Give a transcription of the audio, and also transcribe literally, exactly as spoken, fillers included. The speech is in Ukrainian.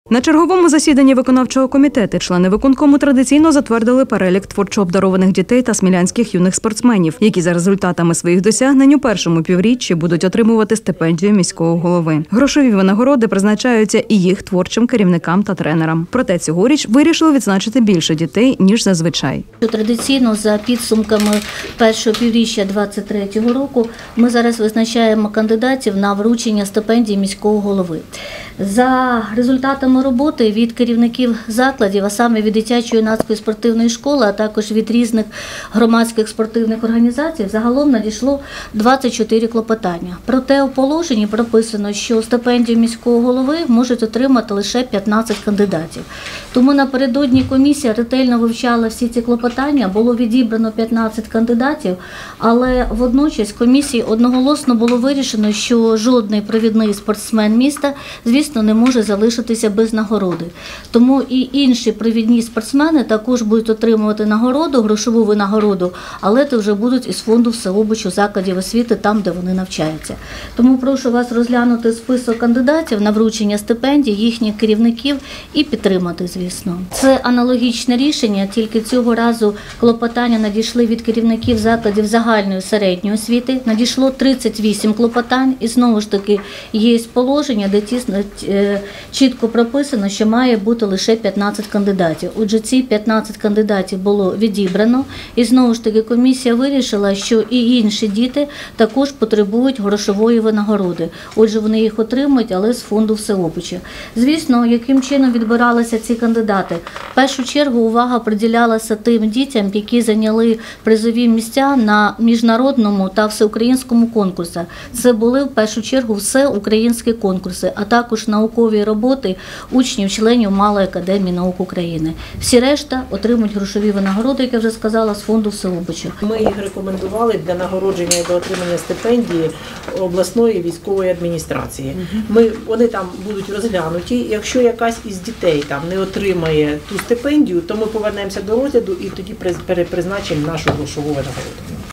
На черговому засіданні виконавчого комітету члени виконкому традиційно затвердили перелік творчо обдарованих дітей та смілянських юних спортсменів, які за результатами своїх досягнень у першому півріччі будуть отримувати стипендію міського голови. Грошові винагороди призначаються і їх творчим керівникам та тренерам. Проте цьогоріч вирішили відзначити більше дітей, ніж зазвичай. Традиційно за підсумками першого півріччя двадцять третього року ми зараз визначаємо кандидатів на вручення стипендії міського голови. За результатами роботи від керівників закладів, а саме від дитячо-юнацької спортивної школи, а також від різних громадських спортивних організацій, загалом надійшло двадцять чотири клопотання. Проте у положенні прописано, що стипендію міського голови можуть отримати лише п'ятнадцять кандидатів. Тому напередодні комісія ретельно вивчала всі ці клопотання, було відібрано п'ятнадцять кандидатів, але водночас комісії одноголосно було вирішено, що жодний провідний спортсмен міста, звісно, не може залишитися без нагороди. Тому і інші провідні спортсмени також будуть отримувати нагороду, грошову винагороду, але це вже будуть із фонду всеобічу закладів освіти, там, де вони навчаються. Тому прошу вас розглянути список кандидатів на вручення стипендій, їхніх керівників і підтримати, звісно. Це аналогічне рішення, тільки цього разу клопотання надійшли від керівників закладів загальної середньої освіти. Надійшло тридцять вісім клопотань і знову ж таки є положення, де тісно чітко прописано, що має бути лише п'ятнадцять кандидатів. Отже, ці п'ятнадцять кандидатів було відібрано, і знову ж таки комісія вирішила, що і інші діти також потребують грошової винагороди. Отже, вони їх отримують, але з фонду всеобічу. Звісно, яким чином відбиралися ці кандидати? В першу чергу увага приділялася тим дітям, які зайняли призові місця на міжнародному та всеукраїнському конкурсах. Це були в першу чергу всеукраїнські конкурси, а також наукові роботи учнів-членів Малої академії наук України. Всі решта отримують грошові винагороди, як я вже сказала, з фонду всеобічу. Ми їх рекомендували для нагородження і до отримання стипендії обласної військової адміністрації. Ми, вони там будуть розглянуті. Якщо якась із дітей там не отримає ту стипендію, то ми повернемося до розгляду і тоді перепризначимо нашу грошову винагороду.